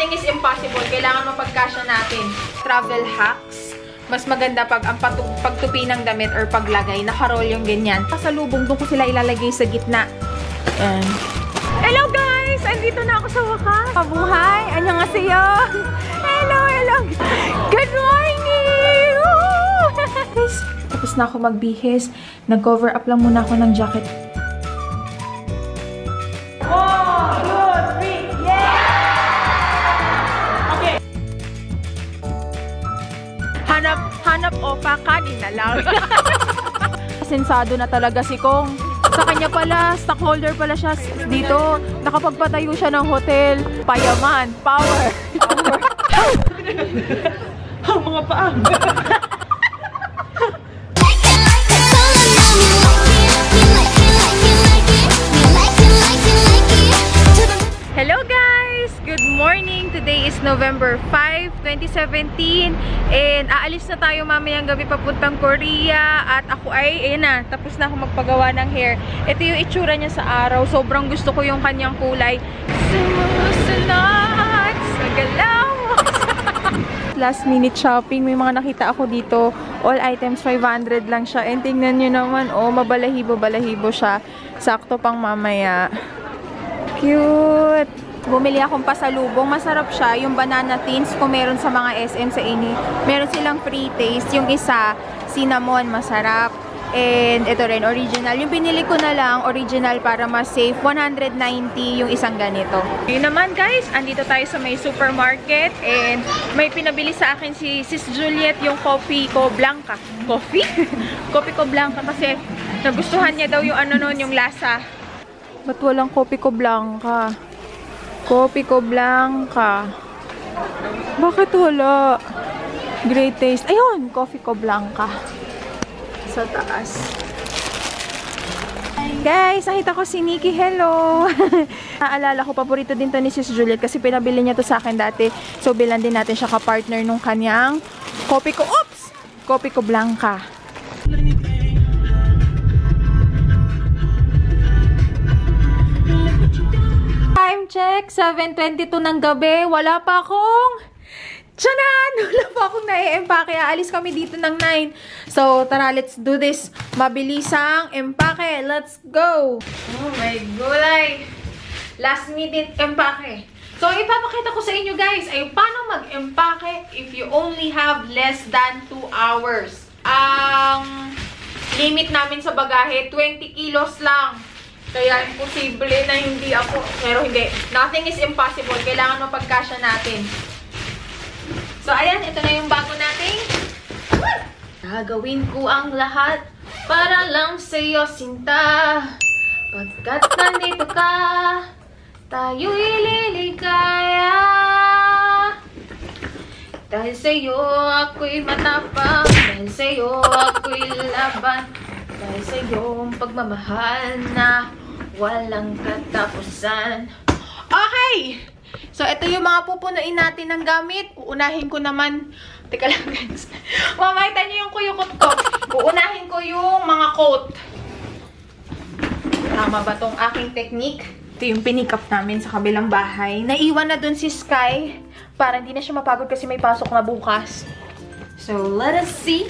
Nothing is impossible. Kailangan mapagkasya natin. Travel hacks. Mas maganda pag ang pagtupi ng damit or paglagay. Nakaroll yung ganyan. Pasalubong, doon ko sila ilalagay sa gitna. Ayan. Hello guys! Andito na ako sa wakas. Mabuhay! Annyeonghaseyo! Hello! Hello! Good morning! Guys, tapos na ako magbihis. Nag-cover up lang muna ako ng jacket. 1, 2, 3, yeah! Okay. Hanap opa, kanina lang. Sensado na talaga si Kong. Sa kanya pala, stockholder pala siya dito. Nakapagpatayo siya ng hotel. Payaman, power. Ang mga paa. Hello guys! Good morning! Today is November 5, 2017 and aalis na tayo mamayang gabi papuntang Korea at ako ay, ayan na, tapos na ako magpagawa ng hair. Ito yung itsura niya sa araw. Sobrang gusto ko yung kanyang kulay. Sumusunod sa galaw! Last minute shopping. May mga nakita ako dito. All items 500 lang siya. And tingnan nyo naman, oh, mabalahibo-balahibo siya. Sakto pang mamaya. Cute! Bumili akong pasalubong. Masarap siya. Yung banana thins, kung meron sa mga SM sa ini. Meron silang free taste. Yung isa, cinnamon, masarap. And ito rin, original. Yung binili ko na lang, original para mas safe. 190 yung isang ganito. Yun naman guys, andito tayo sa may supermarket. And may pinabili sa akin si Sis Juliet yung coffee ko blanca. Coffee? Coffee ko blanca kasi nagustuhan niya daw yung ano nun, yung lasa. Ba't walang coffee ko blanca? Coffee ko blanca. Bakit wala? Great taste. Ayun, coffee ko blanca. Sa taas. Guys, nakita ko si Nikki. Hello! Naalala ko, paborito din to ni Sis Juliet kasi pinabili niya to sa akin dati. So, bilan din natin siya ka-partner nung kanyang coffee ko. Oops! Coffee ko blanca. Time check, 7:22 ng gabi. Wala pa akong... Tiyanan! Wala pa akong nai-empake. Alis kami dito ng 9. So, tara, let's do this. Mabilisang empake. Let's go! Oh my gulay! Last minute empake. So, ipapakita ko sa inyo guys ay paano mag-empake if you only have less than 2 hours. Ang limit namin sa bagahe, 20 kilos lang. Kaya imposible na hindi ako. Pero hindi. Nothing is impossible. Kailangan mapagkasya natin. So, ayan. Ito na yung bago natin. Gagawin ko ang lahat para lang sa'yo, sinta. Pagkat nandito ka, tayo'y liligaya. Dahil sa'yo ako'y matapang. Dahil sa'yo ako'y laban. Dahil sa'yo pagmamahal na walang katapusan. Okay! So, ito yung mga pupunuin natin ng gamit. Uunahin ko naman... Teka lang, guys. Mamakita niyo yung kuyukot ko. Uunahin ko yung mga coat. Tama ba tong aking technique? Ito yung pinick up namin sa kabilang bahay. Naiwan na dun si Sky. Para hindi na siya mapagod kasi may pasok na bukas. So, let us see.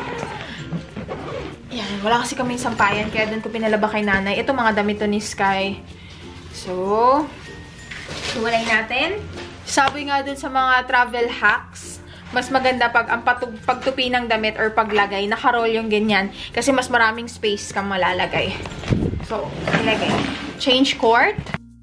Yan, wala kasi kaming sampayan, kaya doon ko pinalaba kay nanay. Ito mga damit to ni Sky. So, hiwalay natin. Sabi nga doon sa mga travel hacks, mas maganda pag ang pagtupi ng damit or paglagay, nakaroll yung ganyan. Kasi mas maraming space kang malalagay. So, ilagay. Change cord.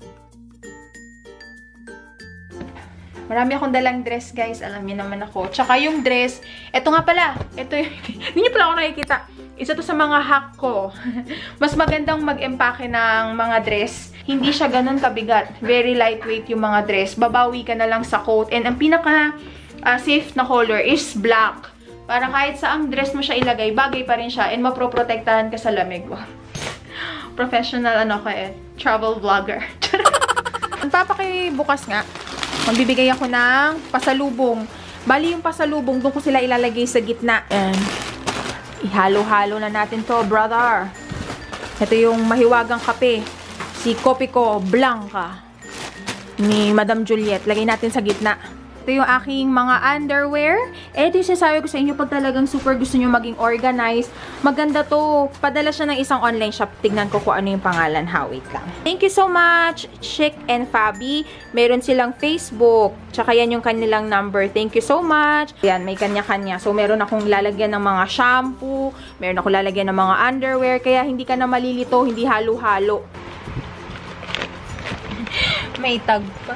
Marami akong dalang dress, guys. Alam niyo naman ako. Tsaka yung dress, eto nga pala. Ito yung, hindi niyo pala ako nakikita. Isa to sa mga hack ko. Mas magandang mag-empake ng mga dress. Hindi siya ganun kabigat. Very lightweight yung mga dress. Babawi ka na lang sa coat. And ang pinaka safe na color is black. Para kahit saang dress mo siya ilagay, bagay pa rin siya. And maproprotektahan ka sa lamig. Professional ano ko eh. Travel vlogger. Papakibukas nga. Magbibigay ako ng pasalubong. Bali yung pasalubong, doon ko sila ilalagay sa gitna. And ihalo-halo na natin to, brother. Ito yung mahiwagang kape. Si Coffee ko Blanca. ni Madam Juliet. Lagay natin sa gitna. Ito yung aking mga underwear. Ito yung sinasabi ko sa inyo, pag talagang super gusto nyo maging organized, maganda to. Padala siya ng isang online shop. Tignan ko kung ano yung pangalan. Wait lang. Thank you so much, Chic and Fabi. Meron silang Facebook. Tsaka yan yung kanilang number. Thank you so much. Yan, may kanya-kanya. So, meron akong lalagyan ng mga shampoo. Meron akong lalagyan ng mga underwear. Kaya hindi ka na malilito, hindi halo-halo. May tag pa.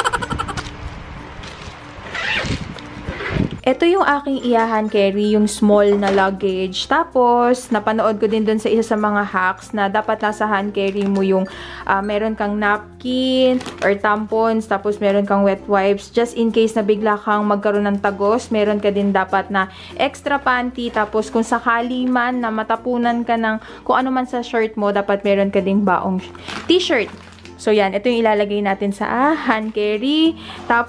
Ito yung aking iyahan carry, yung small na luggage. Tapos, napanood ko din dun sa isa sa mga hacks na dapat nasa hand carry mo yung meron kang napkin or tampons, tapos meron kang wet wipes. Just in case na bigla kang magkaroon ng tagos, meron ka din dapat na extra panty. Tapos, kung sakali man na matapunan ka ng kung ano man sa shirt mo, dapat meron ka ding baong t-shirt. So, yan. Ito yung ilalagay natin sa hand carry.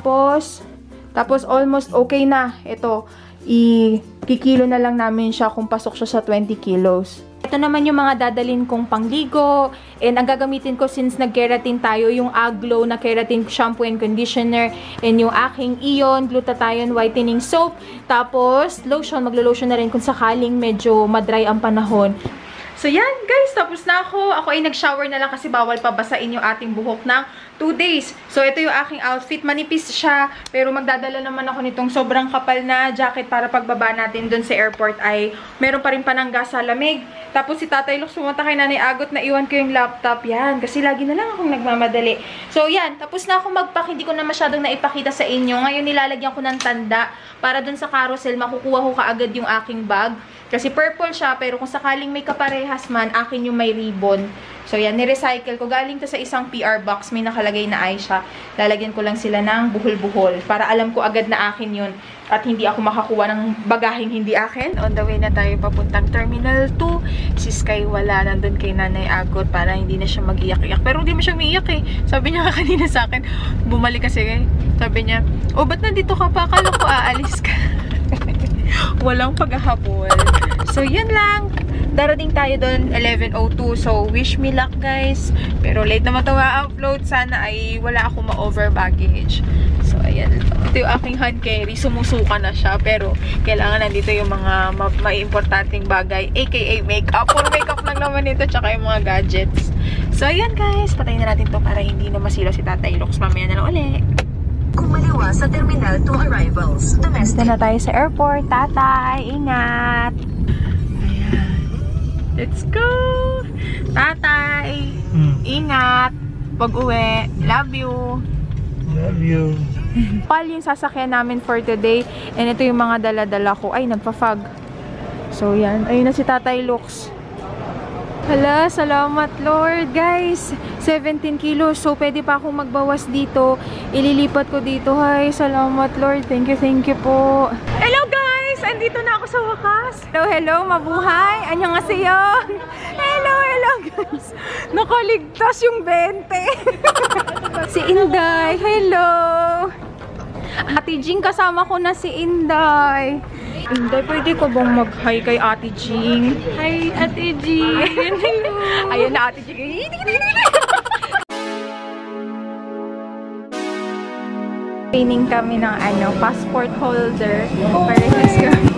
Tapos, almost okay na. Ito, kikilo na lang namin siya kung pasok siya sa 20 kilos. Ito naman yung mga dadalhin kong pangligo. And ang gagamitin ko since nag-keratin tayo, yung Aglow na keratin shampoo and conditioner. And yung aking Ion Glutathione Whitening Soap. Tapos, lotion. Maglo-lotion na rin kung sakaling medyo madry ang panahon. So, yan guys. Tapos na ako. Ako ay nag-shower na lang kasi bawal pabasain yung ating buhok ng 2 days. So, ito yung aking outfit. Manipis siya. Pero magdadala naman ako nitong sobrang kapal na jacket para pagbaba natin dun sa airport ay meron pa rin panangga sa lamig. Tapos si Tatay Lux pumunta kay Nanay Agot na iwan ko yung laptop. Yan. Kasi lagi na lang akong nagmamadali. So, yan. Tapos na ako mag-pack. Hindi ko na masyadong naipakita sa inyo. Ngayon nilalagyan ko ng tanda para dun sa carousel makukuha ko kaagad yung aking bag. Kasi purple siya, pero kung sakaling may kaparehas man, akin yung may ribbon. So, yan, ni-recycle ko. Galing to sa isang PR box, may nakalagay na Aisha. Lalagyan ko lang sila ng buhol-buhol para alam ko agad na akin yun. At hindi ako makakuha ng bagaheng hindi akin. On the way na tayo papuntang Terminal 2. Si Sky wala, nandun kay Nanay Agot para hindi na siya mag-iyak-iyak. Pero hindi mo siya umiiyak eh. Sabi niya kanina sa akin, bumalik kasi. Sabi niya, oh, ba't nandito ka pa? Akala ko aalis ka. Walang paghahabol. So, yun lang. Darating tayo doon 11:02. So, wish me luck, guys. Pero late naman ito ma-upload. Sana ay wala akong ma-over baggage. So, ayan. Ito yung aking hand carry. Sumusuka na siya. Pero, kailangan nandito yung mga importanteng bagay. AKA makeup. Puro makeup lang naman ito. Tsaka yung mga gadgets. So, ayan, guys. Patayin na natin to para hindi na masila si Tatay Lux. Mamaya na lang ulit. Kumaliwa sa Terminal 2 arrivals. Domestic. Dito na tayo sa airport. Tatay, ingat! Ayan. Let's go! Tatay, ingat! Pag-uwi. Love you! Love you. Pal yung sasakyan namin for today. And ito yung mga dala-dala ko. Ay, nagpa-fog. So, yan. Ayun na si Tatay Lux. Hala, salamat Lord. Guys, 17 kilos. So, pwede pa akong magbawas dito. Ililipat ko dito. Hi, salamat Lord. Thank you po. Hello guys! Andito na ako sa wakas. Hello, mabuhay. Annyeonghaseyo. Hello guys. Nakaligtas yung 20. Si Inday. Hello. Ate Jing, kasama ko na si Inday. Inday, pwede ko bang mag-hi kay Ate Jing? Hi, Ate Jing. Hello. Ayan na, Ate Jing. Training kami ng passport holder. Parehas kami.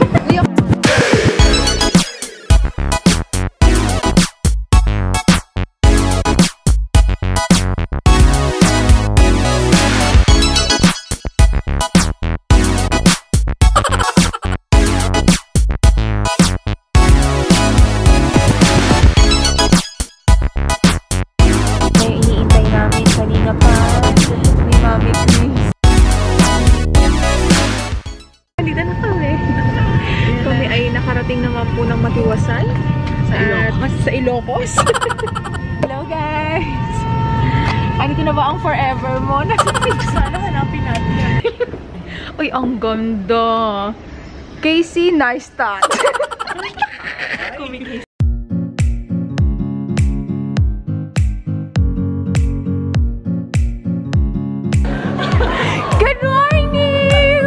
Sa Ilocos. Hello guys! Andito na ba ang forever mo? Sana hanapin natin. Uy, ang ganda. Casey, nice touch. Good morning!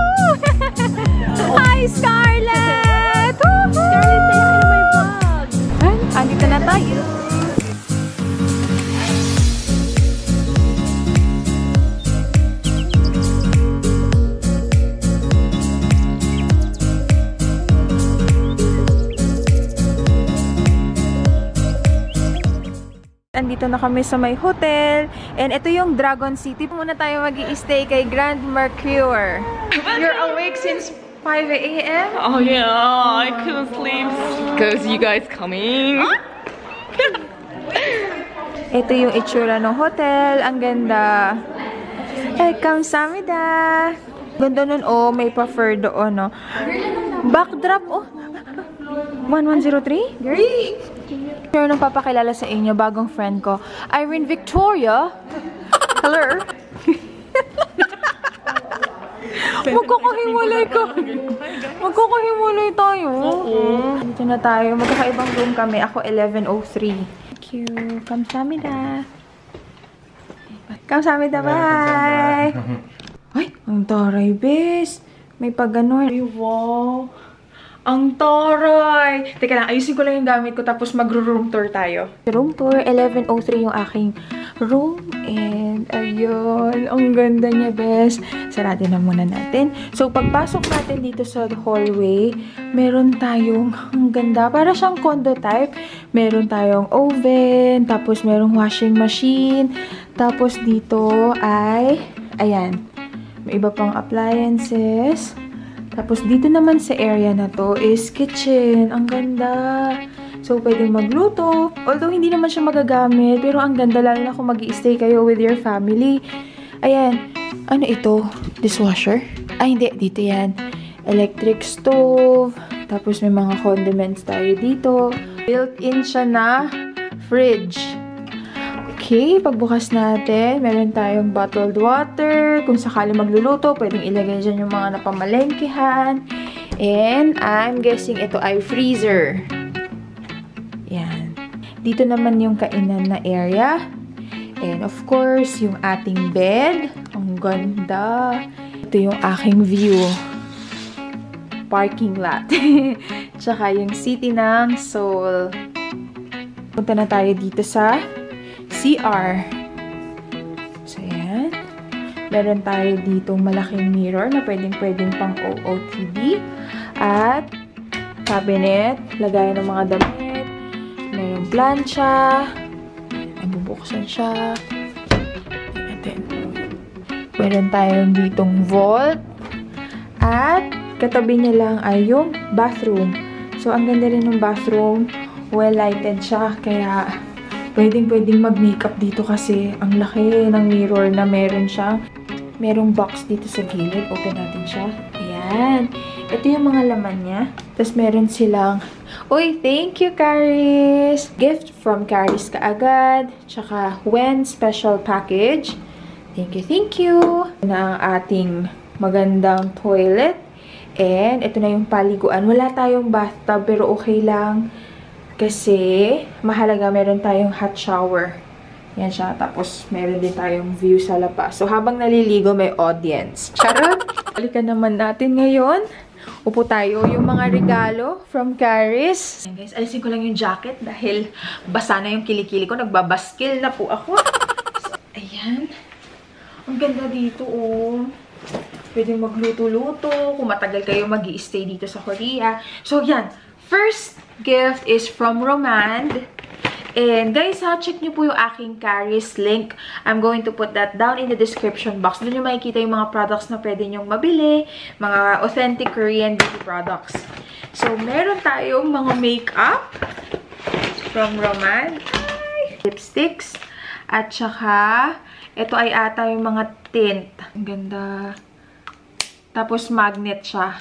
Hi, Scarlett! Andito na tayo. nandito na kami sa may hotel. And ito yung Dragon City. Muna tayo mag-i-stay kay Grand Mercure. You're awake since 5 a.m.? Oh yeah, I couldn't sleep because you guys coming. Ito yung itsura ng hotel. Ang ganda. Kamsahamnida. Ganda nun, oh. May pa-fur doon, no. Backdrop, oh. 1103? Great! Meron nang papakilala sa inyo, bagong friend ko. Irene Victoria. Hello. Magkakahiwalay ka. Magkakahiwalay tayo. Dito na tayo. Magkakaibang room kami. Ako 1103. Thank you. Kamsahamnida. Kamsahamnida, bye! Ay, ang taray, bes. May pag-ganon. Ay, wow. Ang taray! Teka lang, ayusin ko lang yung gamit ko tapos mag-room tour tayo. Room tour, 1103 yung aking room. And, ayun. Ang ganda niya, bes. Sarado na muna natin. So, pagpasok natin dito sa hallway, meron tayong, ang ganda, para siyang condo type. Meron tayong oven, tapos merong washing machine. Tapos dito ay, ayan, may iba pang appliances. Tapos, dito naman sa area na to is kitchen. Ang ganda. So, pwedeng magluto. Although, hindi naman siya magagamit. Pero, ang ganda lalo na kung mag-i-stay kayo with your family. Ayan. Ano ito? Dishwasher? Ay, hindi. Dito yan. Electric stove. Tapos, may mga condiments tayo dito. Built-in siya na fridge. Okay, pagbukas natin, meron tayong bottled water. Kung sakali magluluto, pwedeng ilagay dyan yung mga napamalengkehan. And I'm guessing ito ay freezer. Yan. Dito naman yung kainan na area. And of course, yung ating bed. Ang ganda. Ito yung aking view. Parking lot. Tsaka yung city ng Seoul. Punta na tayo dito sa CR. So, yan. Meron tayo ditong malaking mirror na pwedeng pang OOTD. At cabinet. Lagayan ng mga damit. Merong plancha. Nabubuksan siya. Ayan. Meron tayong ditong vault. At katabi niya lang ay yung bathroom. So, ang ganda rin ng bathroom. Well-lighted siya. Kaya pwedeng mag-makeup dito kasi ang laki ng mirror na meron siya. Merong box dito sa gilid. Open natin siya. Ayan. Ito yung mga laman niya. Tapos meron silang, uy, thank you, Caris! Gift from Caris kaagad. Tsaka, when special package. Thank you, thank you! Na ang ating magandang toilet. And, ito na yung paliguan. Wala tayong bathtub, pero okay lang. Kasi, mahalaga, meron tayong hot shower. Yan siya. Tapos, meron din tayong view sa labas. So, habang naliligo, may audience. Charot! Balikan naman natin ngayon. Upo tayo. Yung mga regalo from Caris. Ayan guys, alisin ko lang yung jacket dahil basa na yung kilikili ko. Nagbabaskil na po ako. So, ayan. Ang ganda dito, oh. Pwede magluto-luto. Kung matagal kayo mag-i-stay dito sa Korea. So, yan. First gift is from Romand. And guys, check nyo po yung aking Caris link. I'm going to put that down in the description box. Doon nyo makikita yung mga products na pwede nyong mabili. Mga authentic Korean beauty products. So, meron tayong mga makeup from Romand. Lipsticks. At saka, ito ay ata yung mga tint. Ang ganda. Tapos, magnet siya.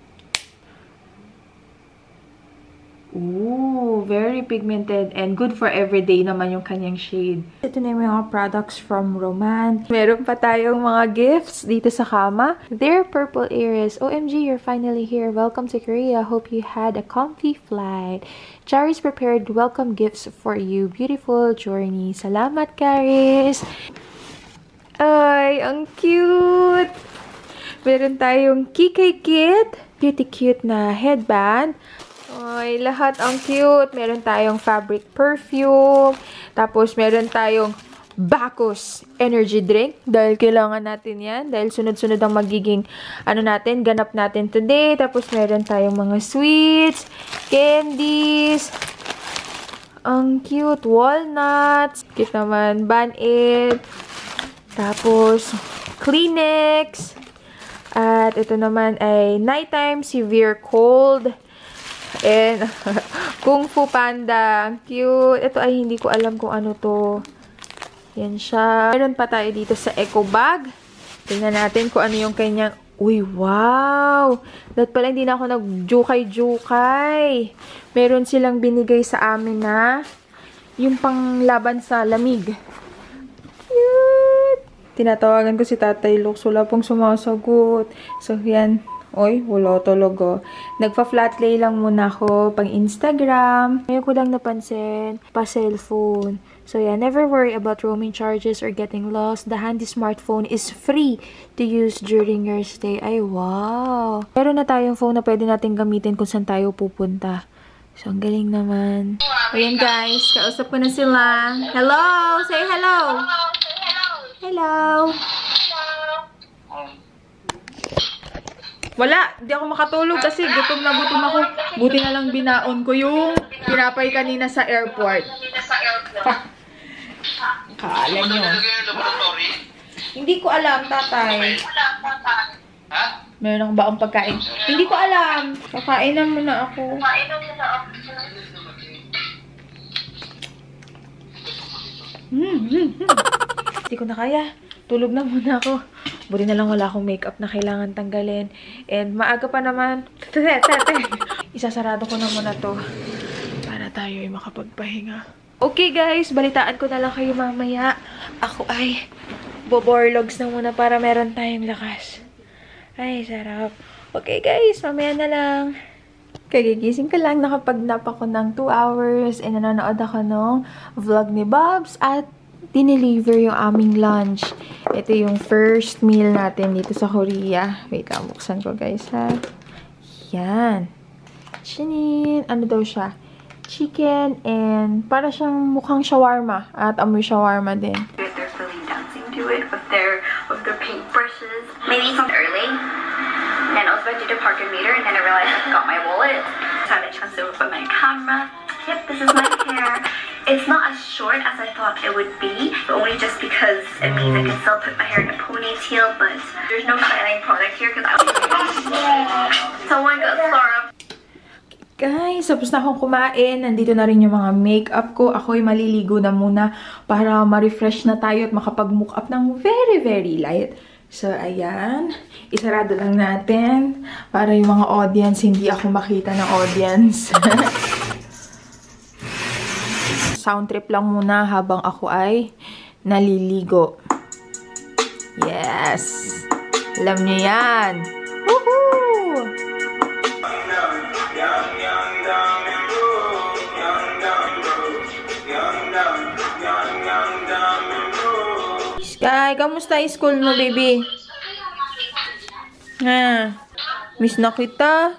Ooh, very pigmented and good for everyday naman yung kanyang shade. Ito na yung mga products from Romand. Meron pa tayong mga gifts dito sa kama. They're purple earrings. OMG, you're finally here. Welcome to Korea. Hope you had a comfy flight. Charis prepared welcome gifts for you. Beautiful journey. Salamat, Charis. Ay, ang cute! Meron tayong Kikay Kit. Beauty cute na headband. Ay, lahat ang cute. Meron tayong fabric perfume. Tapos, meron tayong Bacchus energy drink. Dahil kailangan natin yan. Dahil sunod-sunod ang magiging, ganap natin today. Tapos, meron tayong mga sweets, candies. Ang cute. Walnuts. Cute naman. Band-Aid. Tapos, Kleenex. At ito naman ay Nighttime Severe Cold. And, Kung Fu Panda. Ang cute. Ito ay hindi ko alam kung ano to. Yan siya. Meron pa tayo dito sa eco bag. Tingnan natin kung ano yung kanyang... Uy, wow! Dapat pala hindi na ako nag-jukay-jukay. Meron silang binigay sa amin na yung panglaban sa lamig. Cute! Tinatawagan ko si Tatay Lux. Wala pong sumasagot. So, yan. Uy, wala talaga. Nagpa-flat lay lang muna ako pang Instagram. Ngayon ko lang napansin, pa-cellphone. So yeah, never worry about roaming charges or getting lost. The handy smartphone is free to use during your stay. Ay, wow! Meron na tayong phone na pwede natin gamitin kung saan tayo pupunta. So, ang galing naman. Ayan guys, kausap ko na sila. Hello! Say hello! Hello! Wala, di ako makatulog kasi gutom na gutom ako. Buti na lang binaon ko yung tinapay kanina sa airport. Kala nyo. Hindi ko alam, tatay. Meron ba ang pagkain? Hindi ko alam. Kakain na muna ako. Hindi ko na kaya. Tulog na muna ako. Buti na lang wala akong makeup na kailangan tanggalin. And maaga pa naman. Isasarado ko na muna to para tayo ay makapagpahinga. Okay guys, balitaan ko na lang kayo mamaya. Ako ay boborlogs na muna para meron tayong lakas. Ay, sarap. Okay guys, mamaya na lang. Kagigising ko lang, nakapag-nap ako ng 2 hours and nanonood ako ng vlog ni Bobs at dineliver yung aming lunch. Ito yung first meal natin dito sa Korea. Wait lang, buksan ko guys ha. Yan. Chinin. Ano daw siya? Chicken and para siyang mukhang shawarma. At amoy shawarma din. They're fully dancing to it with their paintbrushes. Maybe it's early. And then I was about to do the parking meter and then I realized I forgot my wallet. So I had a chance to put my camera. Yep, this is my hair. It's not as short as I thought it would be, but only just because it means I can still put my hair in a ponytail, but there's no styling product here because I was someone got Flora. Guys, tapos na akong kumain. Nandito na rin yung mga makeup ko. Ako'y maliligo na muna para ma-refresh na tayo at makapag-mook up ng very, very light. So, ayan. Isarado lang natin para yung mga audience, hindi ako makita ng audience. Sound trip lang muna habang ako ay naliligo. Yes! Alam nyo yan! Woohoo! Sky, kamusta yung school mo, baby? Miss na kita.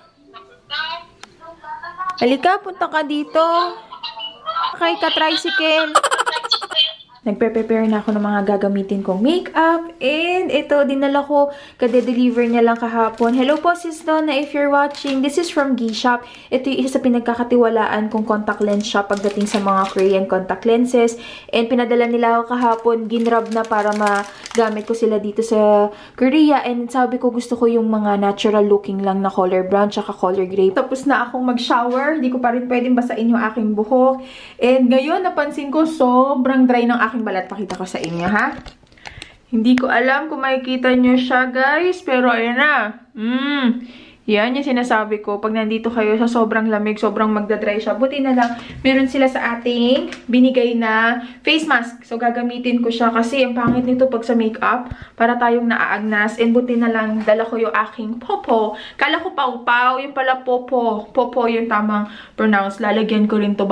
Halika, punta ka dito. Kay ka-tricycle. Nagpe-prepare na ako ng mga gagamitin kong makeup. And ito, dinala ko. Kade-deliver niya lang kahapon. Hello po, Sis Donna, if you're watching. This is from G-Shop. Ito yung isa sa pinagkakatiwalaan kong contact lens shop pagdating sa mga Korean contact lenses. And pinadala nila ako kahapon. Ginrub na para magamit ko sila dito sa Korea. And sabi ko, gusto ko yung mga natural looking lang na color brown tsaka color gray. Tapos na akong mag-shower. Hindi ko pa rin pwedeng basain yung aking buhok. And ngayon, napansin ko, sobrang dry ng aking balat. Pakita ko sa inyo, ha? Hindi ko alam kung makikita nyo siya, guys. Pero, ayan na. Yan yung sinasabi ko. Pag nandito kayo sa sobrang lamig, sobrang magdadry siya. Buti na lang, meron sila sa ating binigay na face mask. So, gagamitin ko siya kasi ang pangit nito pag sa makeup. Para tayong naaagnas. And buti na lang, dala ko yung aking popo. Kala ko pau-pau. Yung pala popo. Popo yung tamang pronounce. Lalagyan ko rin to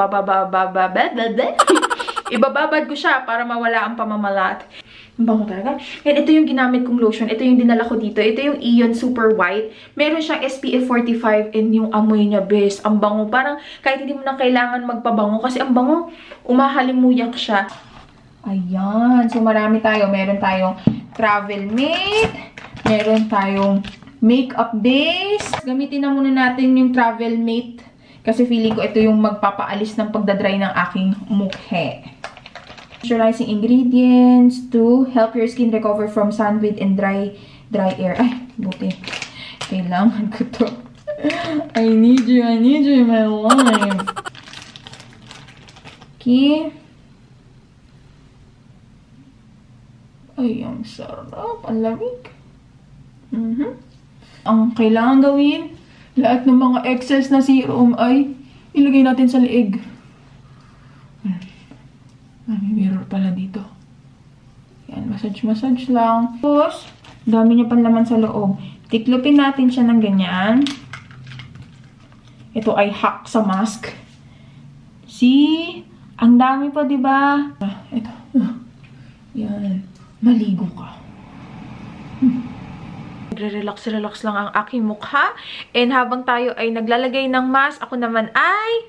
ibababad ko siya para mawala ang pamamalat. Ang bango talaga. And ito yung ginamit kong lotion. Ito yung dinala ko dito. Ito yung Aeon Super White. Meron siyang SPF 45 and yung amoy niya, best. Ang bango. Parang kahit hindi mo na kailangan magpabango kasi ang bango, umahalimuyak siya. Ayan. So, marami tayo. Meron tayong travel mate. Meron tayong makeup base. Gamitin na muna natin yung travel mate. Kasi feeling ko ito yung magpapaalis ng pagdadry ng aking mukhe. Moisturizing ingredients to help your skin recover from sunbed and dry air. Ay, buti. Kailangan ko to. I need you in my life. Okay. Ay, ang sarap. Ang lamig. Ang kailangan gawin, lahat ng mga excess na serum ay ilagay natin sa leeg. May mirror pala dito. Yan, massage lang. Tapos, dami niya pang laman sa loob. Tiklopin natin siya ng ganyan. Ito ay hack sa mask. See? Ang dami pa, diba? Ito. Yan. Maligo ka. Nagre-relax lang ang aking mukha. And habang tayo ay naglalagay ng mask, ako naman ay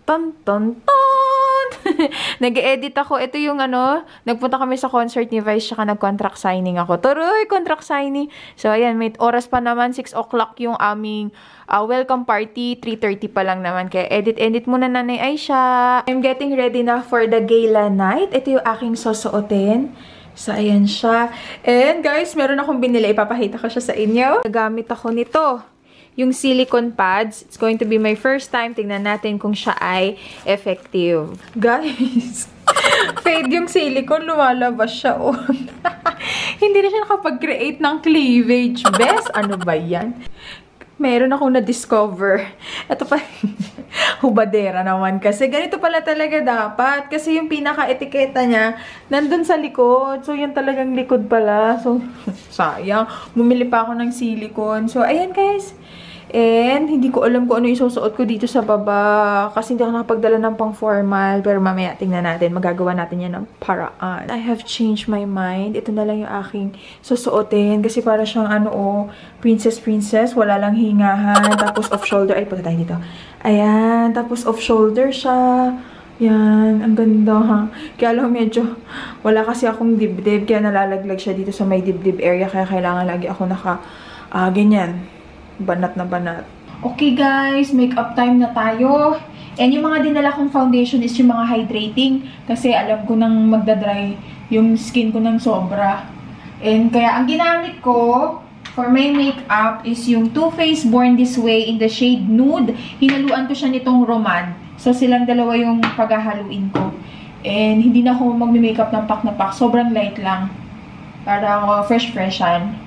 nag-edit ako. Ito yung nagpunta kami sa concert ni Vice, tsaka nag-contract signing ako. Turoy, contract signing. So, ayan, may oras pa naman. 6 o'clock yung aming welcome party. 3:30 pa lang naman. Kaya edit muna Nanay Aisha. I'm getting ready na for the gala night. Ito yung aking susuotin. So, ayan siya. And guys, meron akong binili. Ipapakita ko siya sa inyo. Nagamit ako nito. Yung silicone pads. It's going to be my first time. Tingnan natin kung siya ay effective. Guys, fade yung silicone. Lumalabas siya. Oh. Hindi na siya nakapag-create ng cleavage. Best, ano ba yan? Meron akong na-discover. Ito pa, hubadera naman. Kasi ganito pala talaga dapat. Kasi yung pinaka-etiketa niya, nandun sa likod. So, yun talagang likod pala. So, sayang. Bumili pa ako ng silicone. So, ayan guys. And, hindi ko alam kung ano isusuot ko dito sa baba. Kasi hindi ako nakapagdala ng pang-formal. Pero mamaya, tingnan natin. Magagawa natin yan ng paraan. I have changed my mind. Ito na lang yung aking susuotin. Kasi para siyang princess. Wala lang hingahan. Tapos off-shoulder. Ay, punta tayo dito. Ayan. Tapos off-shoulder siya. Yan. Ang ganda, ha? Kaya lang medyo wala kasi akong dibdib. Kaya nalalaglag siya dito sa may dibdib area. Kaya kailangan lagi ako ganyan. Banat na banat. Okay guys, makeup time na tayo. And yung mga dinala kong foundation is yung mga hydrating. Kasi alam ko nang magdadry yung skin ko ng sobra. And kaya ang ginamit ko for my makeup is yung Too Faced Born This Way in the shade Nude. Hinaluan ko siya nitong Roman. So silang dalawa yung paghahaluin ko. And hindi na ako magme-makeup ng pak na pak. Sobrang light lang. Para fresh-freshan.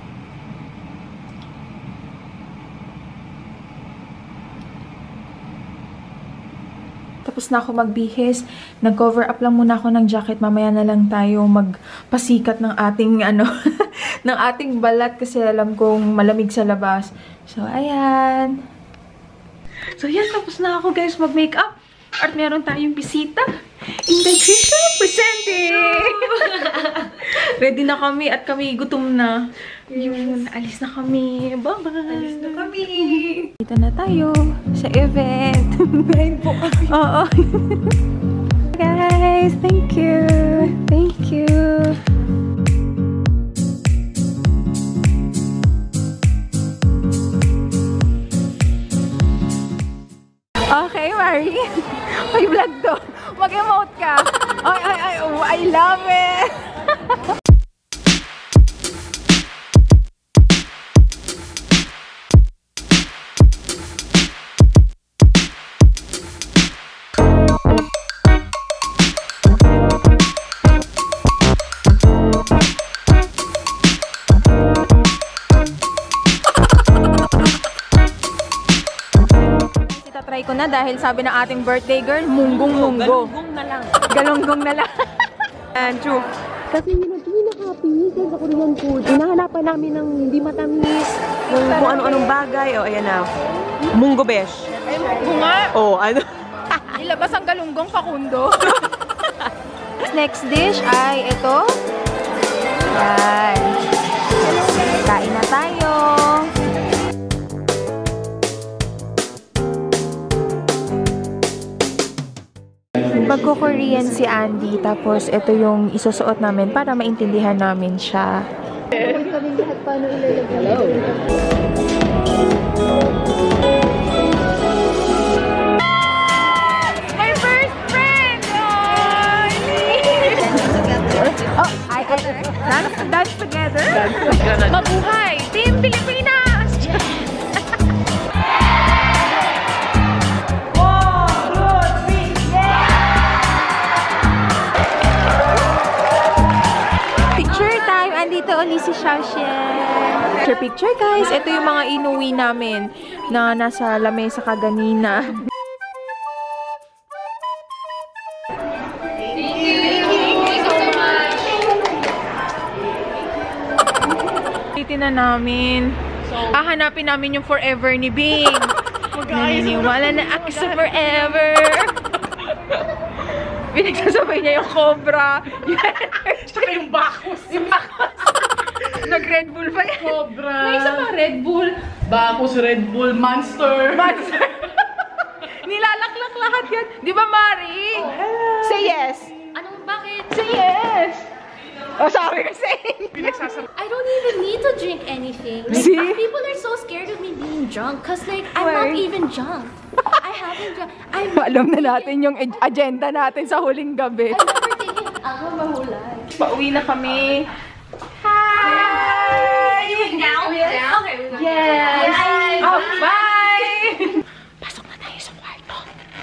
Tapos na ako magbihis. Nag-cover up lang muna ako ng jacket. Mamaya na lang tayo magpasikat ng ating ng ating balat kasi alam kong malamig sa labas. So, ayan. So, yan. Tapos na ako guys mag-makeup. At meron tayong bisita. Inday Trisha presenting! Ready na kami at kami gutom na. Yun, alis na kami. Bye-bye! Alis na kami! Dito na tayo sa event. Blind po kami. Oo. Guys, thank you! Thank you! Okay, Mari. May vlog to. Mag-emote ka. Ay, oh, I love it! Try ko na dahil sabi ng ating birthday girl, munggong-munggo. Galunggong na lang. Galunggong na lang. And true. Kasi hindi na-happy. Kasi ako rin yung food. Hinahanapan namin ng hindi matamis. Kung ano-anong bagay. O, ayan na. Munggo besh. Ay, bunga. O, ano? Ilabas ang galunggong pakundo. Next dish ay ito. Yan. Kain na tayo. Magko-Korean si Andy, tapos ito yung isusuot namin para maintindihan namin siya. Oh, dance together? Mabuhay! Team Pilipinas! Picture time! Andito ulit si Xiaoxian. Picture guys! Ito yung mga inuwi namin na nasa lamesa kaganina. Na namin. Hahanapin namin yung forever ni Bing. Naniniwala na ako sa forever. Pinagsasabay niya yung cobra. Tsaka yung Bacchus. Yung Bacchus. Nag-Red Bull pa yan. Cobra. May isa pa Red Bull. Bacchus, Red Bull, Monster. Monster. Nilalaklak lahat yan. Di ba, Mari? Oh, say yes. Anong bakit? Say yes. Oh, sorry. Say I don't even need to drink anything. Like, See? people are so scared of me being drunk because like I'm Why? not even drunk. I haven't drunk. Alam na natin yung agenda natin sa huling gabi. I've never taken alcohol my whole life. Pauwi na kami. Hi! Now? Yeah. Okay. Yes! Oh, bye! Pasok na tayo sa kwarto.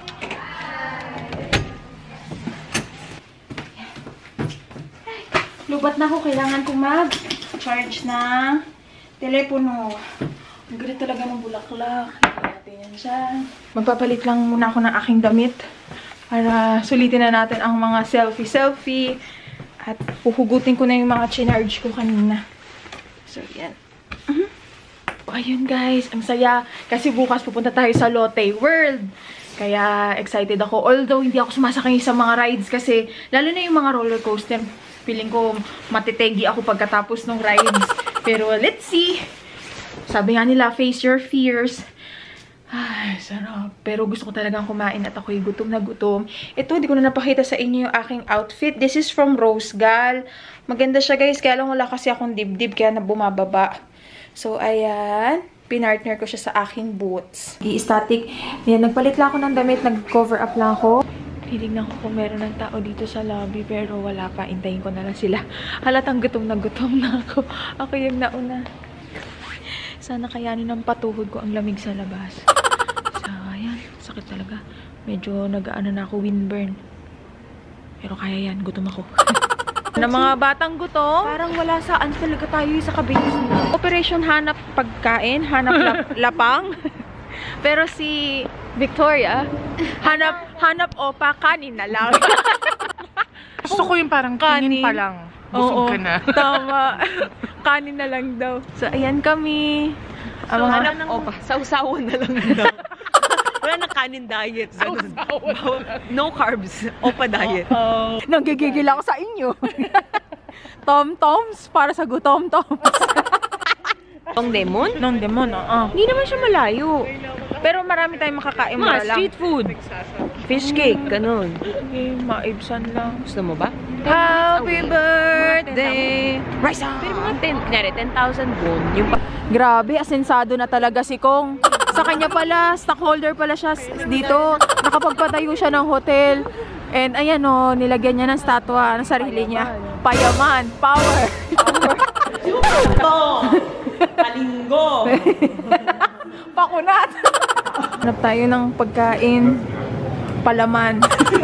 Lubat na ako. Kailangan kong mag-charge na telepono. Ang galit talaga ng bulaklak. Hindi natin yan dyan. Magpapalit lang muna ako ng aking damit para sulitin na natin ang mga selfie-selfie. At puhugutin ko na yung mga chinarge ko kanina. So, yan. Ayun guys, ang saya. Kasi bukas pupunta tayo sa Lotte World. Kaya excited ako. Although hindi ako sumasakay sa mga rides kasi lalo na yung mga roller coaster. Feeling ko matitegi ako pagkatapos ng rides. Pero let's see. Sabi nga nila, face your fears. Ay, sarap. Pero gusto ko talagang kumain at ako'y gutom na gutom. Ito, hindi ko na napakita sa inyo yung aking outfit. This is from Rose Gal. Maganda siya guys, kaya lang wala kasi akong dibdib kaya na bumababa. So, ayan. Pinartner ko siya sa aking boots. I-static. Yan, nagpalit lang ako ng damit. Nag-cover up lang ako. Titignan ko kung meron ng tao dito sa lobby pero wala pa. Intayin ko na lang sila. Halatang gutom na ako. Ako yung nauna. Sana kayanin ng patuhod ko ang lamig sa labas. So, ayan. Sakit talaga. Medyo nag-ano na ako, windburn. Pero kaya yan. Gutom ako. Na mga batang gutom. Parang wala saan talaga tayo sa kabilis na. Operation hanap pagkain, hanap lapang. Pero si Victoria, hanap opa, kanin na lang. Gusto ko yung parang kanin pa lang. Busog ka na. Tama. Kanin na lang daw. So, ayan kami. So, hanap ng opa. Sausawan na lang daw. Wala na kanin diet. No carbs. Opa diet. Nanggigigil ako sa inyo. Tom-toms para sa gutom-toms. Nong Demon? Nong Demon, oo. Hindi naman siya malayo. Pero marami tayong makakain mo Mga lang. street food. Fish cake, ganun. Okay, maibsan lang. Gusto mo ba? Happy birthday! Rise up! Pero mga 10,000 won. Yung Grabe, asensado na talaga si Kong. Sa kanya pala, stockholder pala siya dito. Nakapagpatayo siya ng hotel. And ayan o, nilagyan niya ng statwa ng sarili niya. Payaman, power. Ito! Palinggo! Pakunat. Hanap tayo ng pagkain. Palaman.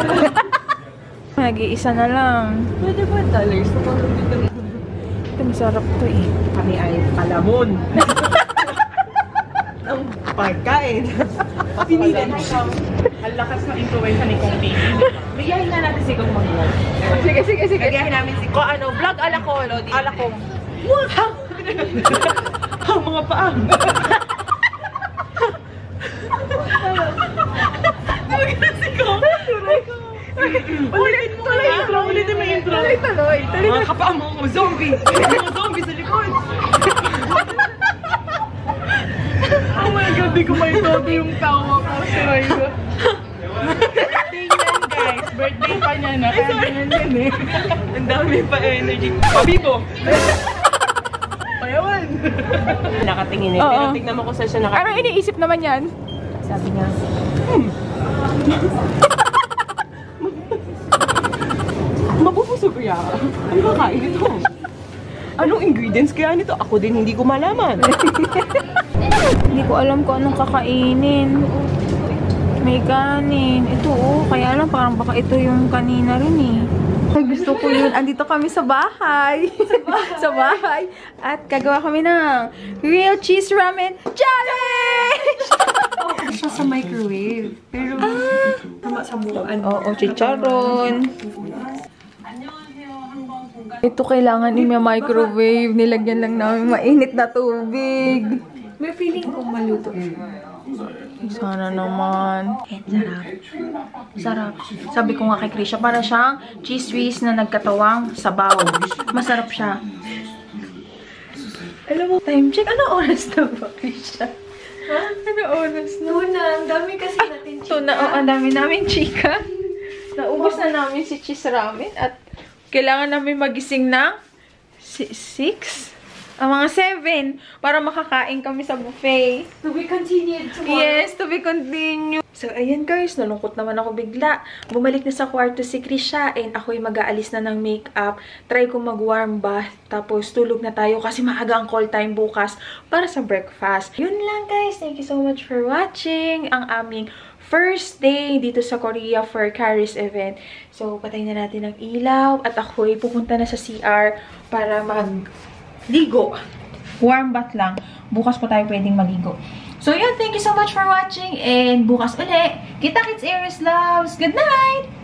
Nag-iisa na lang. Pwede ba dollars? Ito, masarap to eh. Kami ay palamon. Ang pagkain. Pinili na ikaw. Ang lakas ng influensya ni Kong Baby. Bigayin na natin si Kong mag-vlog. Sige. Bigayin namin si Ko ano, vlog ala ko. Ala ko. Ang mga paa. Ulitin mo intro. Tuloy. Mga kapaa mo, mga zombie. Mga zombie sa likod. Oh my God, di ko may todo yung tawa ko. Sorry ko. Birthday niyan, guys. Birthday pa niya na. Kaya ganyan yan eh. Ang dami pa energy. Pabibo! Payawan. Nakatingin eh. Oo. Pero tignan mo kung saan siya Ano nakatingin. iniisip naman yan? Sabi niya, mabubusog gusto kaya? Ano kakain ito? Anong ingredients kaya nito? Ako din hindi ko malaman. Hindi ko alam kung anong kakainin. May kanin. Ito kaya lang parang baka ito yung kanina rin eh. Ay, gusto ko yun. Andito kami sa bahay. Sa bahay. At gagawa kami ng real cheese ramen challenge! Siya sa microwave. Pero, tama sa buwan. Oo, chicharon. Ito kailangan i-microwave. Nilagyan lang namin mainit na tubig. May feeling kong maluto. Sana naman. Sarap. Sabi ko nga kay Krisha, para siyang cheese whiz na nagkatawang sabaw. Masarap siya. Alam mo, time check. Ano oras na ba, Krisha? Ha? Ano oras na? Tuna, ang dami kasi natin Tuna, ang dami namin chika. Naubos na namin si cheese ramen at kailangan namin magising ng 6? Ang mga 7 para makakain kami sa buffet. To be continued tomorrow. Yes, to be continued. So, ayan guys, nalungkot naman ako bigla. Bumalik na sa kwarto si Krisha and ako'y mag-aalis na ng makeup. Try ko mag-warm bath, tapos tulog na tayo kasi maaga ang call time bukas para sa breakfast. Yun lang guys, thank you so much for watching ang aming first day dito sa Korea for Caris event. So, patay na natin ang ilaw at ako'y pupunta na sa CR para ligo. Warm bath lang. Bukas po tayo pwedeng maligo. So, yun. Thank you so much for watching. And bukas ulit. Kita-kits, Aries loves. Good night!